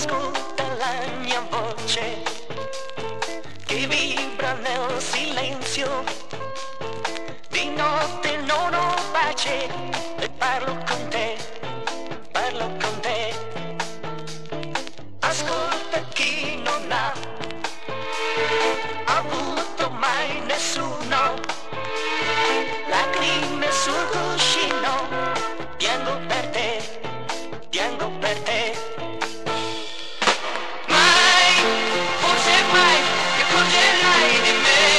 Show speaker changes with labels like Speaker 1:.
Speaker 1: ascolta la mia voce che vibra nel silenzio. Di notte non ho pace e parlo con te, parlo con te. Ascolta chi non ha avuto mai nessuno, lacrime sul cuscino, piango per te, piango per te. Mai, forse mai, ti accorgerai di me.